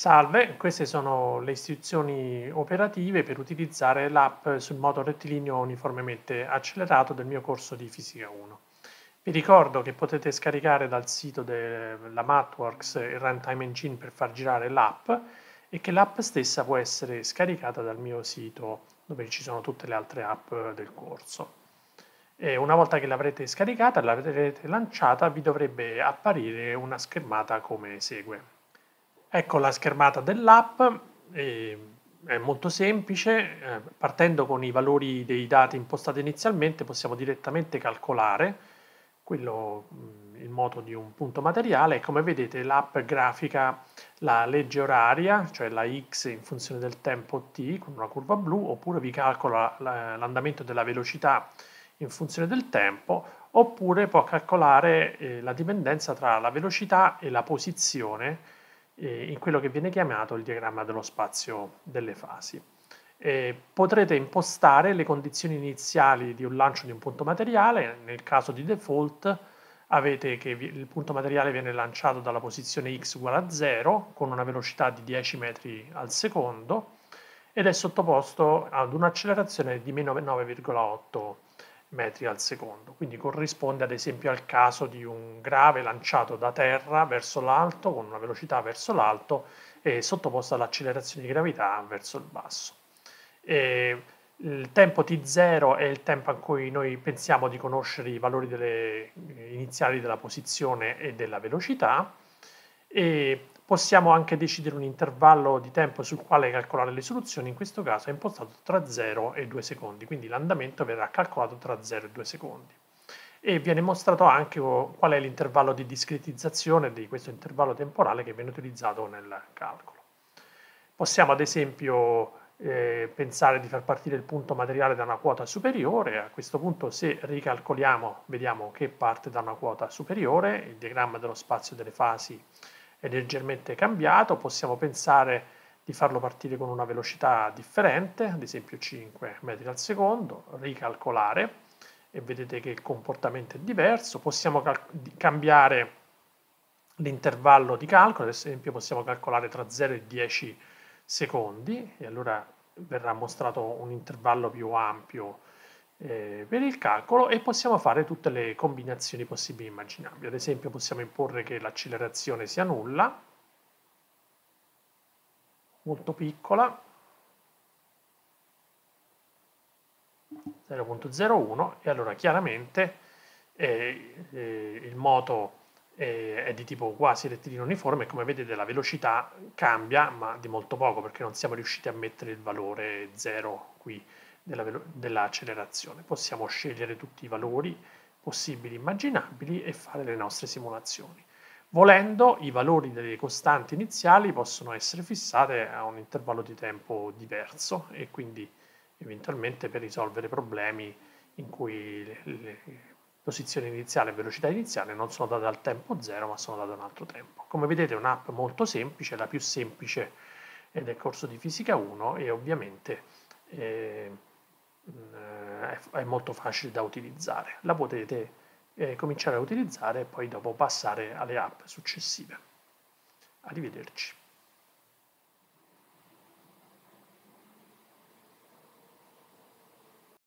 Salve, queste sono le istruzioni operative per utilizzare l'app sul modo rettilineo uniformemente accelerato del mio corso di Fisica 1. Vi ricordo che potete scaricare dal sito della Mathworks il Runtime Engine per far girare l'app e che l'app stessa può essere scaricata dal mio sito dove ci sono tutte le altre app del corso. E una volta che l'avrete scaricata, l'avrete lanciata, vi dovrebbe apparire una schermata come segue. Ecco la schermata dell'app, è molto semplice, partendo con i valori dei dati impostati inizialmente possiamo direttamente calcolare il moto di un punto materiale e come vedete l'app grafica la legge oraria, cioè la x in funzione del tempo t con una curva blu, oppure vi calcola l'andamento della velocità in funzione del tempo, oppure può calcolare la dipendenza tra la velocità e la posizione in quello che viene chiamato il diagramma dello spazio delle fasi. Potrete impostare le condizioni iniziali di un lancio di un punto materiale. Nel caso di default avete che il punto materiale viene lanciato dalla posizione x uguale a 0 con una velocità di 10 metri al secondo ed è sottoposto ad un'accelerazione di meno 9,8 metri al secondo, quindi corrisponde ad esempio al caso di un grave lanciato da terra verso l'alto con una velocità verso l'alto e sottoposto all'accelerazione di gravità verso il basso. Il tempo t0 è il tempo a cui noi pensiamo di conoscere i valori iniziali della posizione e della velocità e possiamo anche decidere un intervallo di tempo sul quale calcolare le soluzioni, in questo caso è impostato tra 0 e 2 secondi, quindi l'andamento verrà calcolato tra 0 e 2 secondi. E viene mostrato anche qual è l'intervallo di discretizzazione di questo intervallo temporale che viene utilizzato nel calcolo. Possiamo ad esempio pensare di far partire il punto materiale da una quota superiore. A questo punto, se ricalcoliamo, vediamo che parte da una quota superiore, il diagramma dello spazio delle fasi è leggermente cambiato. Possiamo pensare di farlo partire con una velocità differente, ad esempio 5 metri al secondo, ricalcolare e vedete che il comportamento è diverso. Possiamo cambiare l'intervallo di calcolo, ad esempio possiamo calcolare tra 0 e 10 secondi e allora verrà mostrato un intervallo più ampio per il calcolo e possiamo fare tutte le combinazioni possibili e immaginabili. Ad esempio possiamo imporre che l'accelerazione sia nulla, molto piccola, 0,01 e allora chiaramente il moto è di tipo quasi rettilineo uniforme e come vedete la velocità cambia ma di molto poco perché non siamo riusciti a mettere il valore 0 qui dell'accelerazione. Possiamo scegliere tutti i valori possibili, immaginabili e fare le nostre simulazioni. Volendo, i valori delle costanti iniziali possono essere fissate a un intervallo di tempo diverso e quindi eventualmente per risolvere problemi in cui le posizione iniziale e velocità iniziale non sono date al tempo 0 ma sono date a un altro tempo. Come vedete è un'app molto semplice, la più semplice del corso di Fisica 1 e ovviamente è molto facile da utilizzare. La potete cominciare a utilizzare e poi dopo passare alle app successive. Arrivederci.